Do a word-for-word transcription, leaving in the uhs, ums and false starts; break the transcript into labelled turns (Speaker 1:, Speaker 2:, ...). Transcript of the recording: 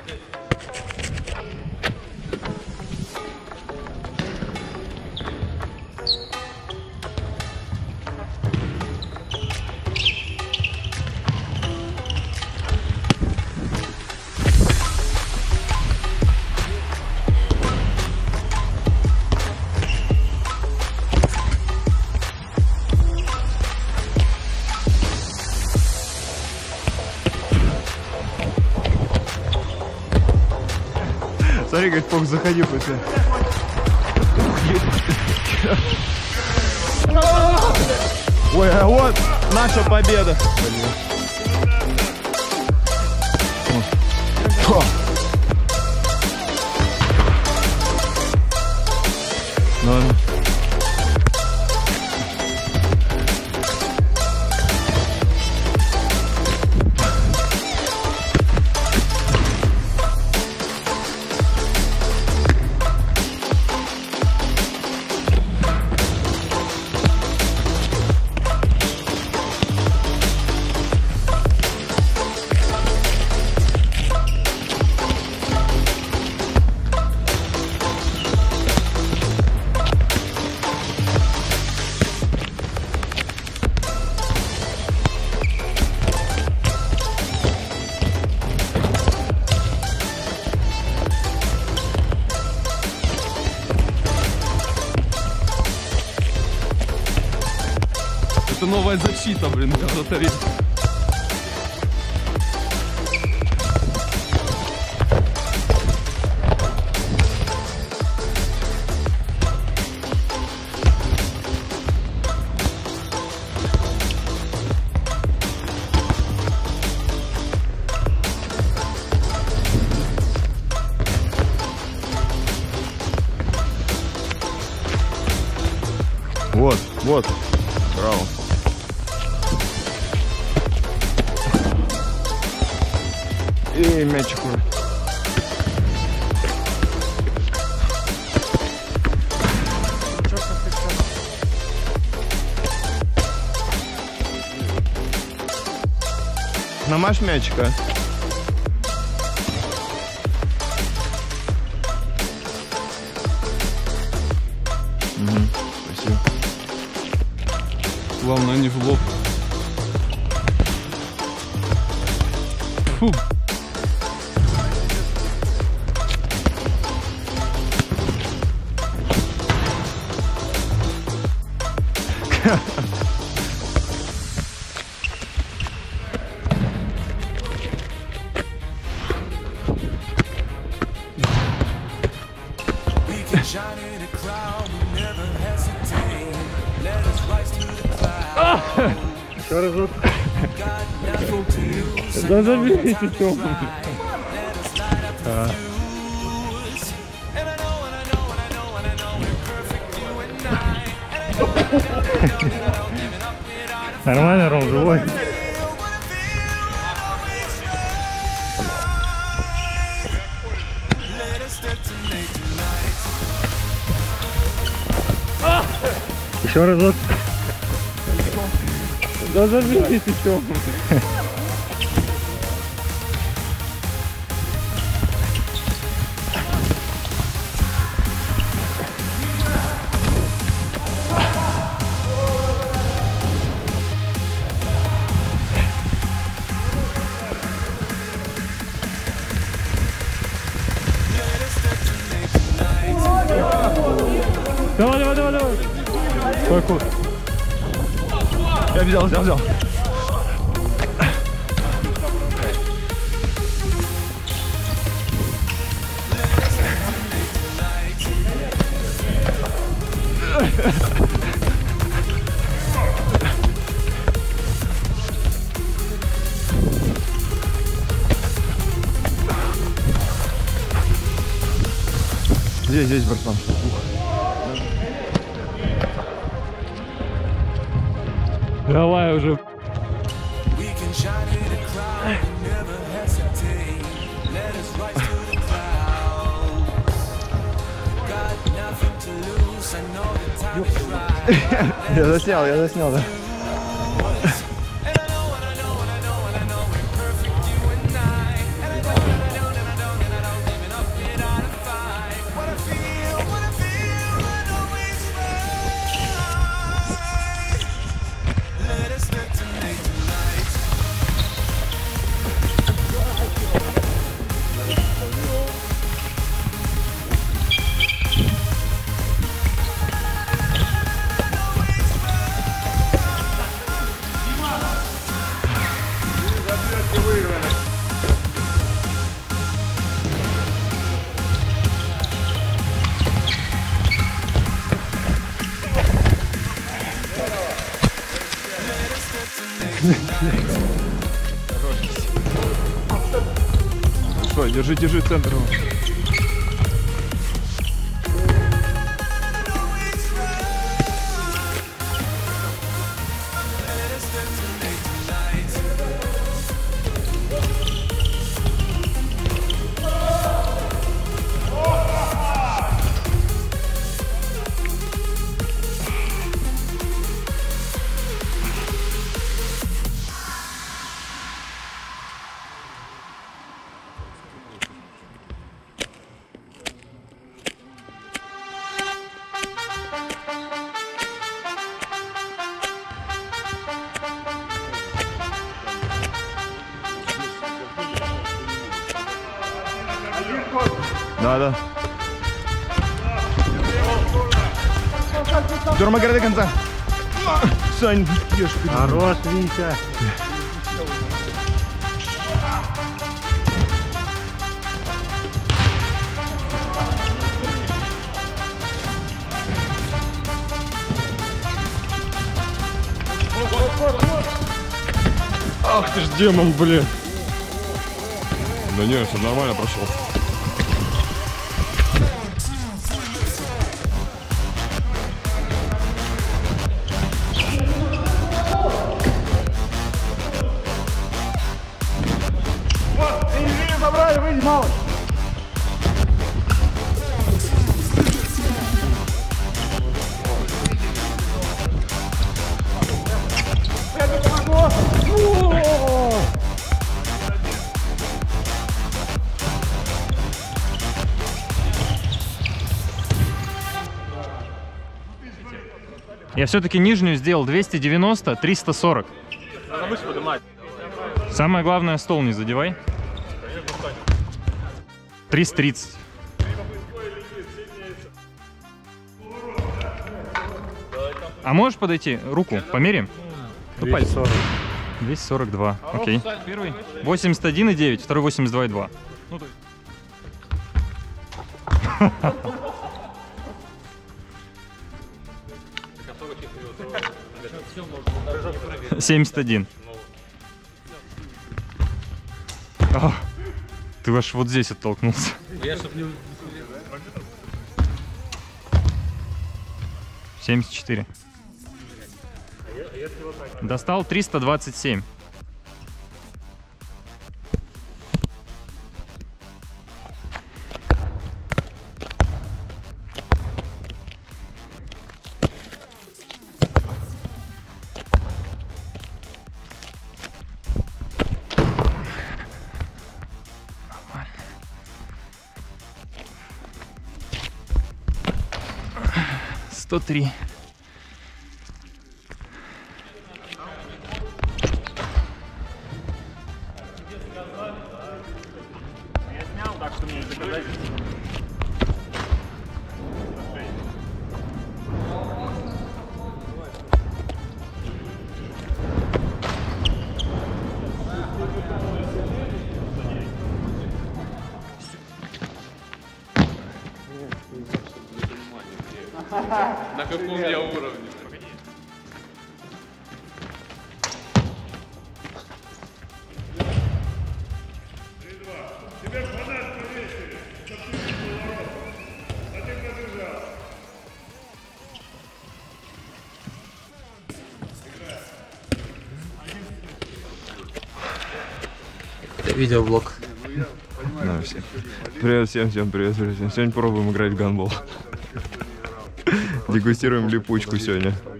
Speaker 1: Смотри, как Фок заходил после. Ой, а вот наша победа. Ладно.
Speaker 2: Это новая защита, блин, вратарей.
Speaker 1: Вот, вот. Браво. И мячик уже. Намажь мячика. Угу, спасибо.
Speaker 2: Главное, не в лоб. Фу.
Speaker 1: Еще разок. Да заберите, Тём. Нормально, Ром, живой. Еще разок. Да заберите, Тём. Давай, давай, давай, давай. Какой? Я взял, взял, взял. Здесь, здесь, братан.
Speaker 2: Давай уже.
Speaker 1: Я заснял, я заснял, да. Давай, держи, держи центр. Да, да. Дерма до конца. Сань, ешь.
Speaker 3: Хорош, Витя.
Speaker 1: Ах ты ж демон, блин. Да не, все нормально прошел.
Speaker 3: Забрали, выйди, малый.
Speaker 4: Я все-таки нижнюю сделал двести девяносто, триста сорок. Самое главное, стол не задевай. триста тридцать. А можешь подойти? Руку померяем? Ну,
Speaker 3: двести сорок.
Speaker 4: двести сорок два. Окей. Первый восемьдесят один и девять, второй восемьдесят два и два. Ну, то есть... семьдесят один. О, ты аж вот здесь оттолкнулся. семьдесят четыре. Достал триста двадцать семь. сто три.
Speaker 2: На каком я уровне?
Speaker 5: Видеоблог.
Speaker 1: Да, всем. Привет всем, всем привет, привет всем. Сегодня пробуем играть в гандбол. Дегустируем липучку сегодня.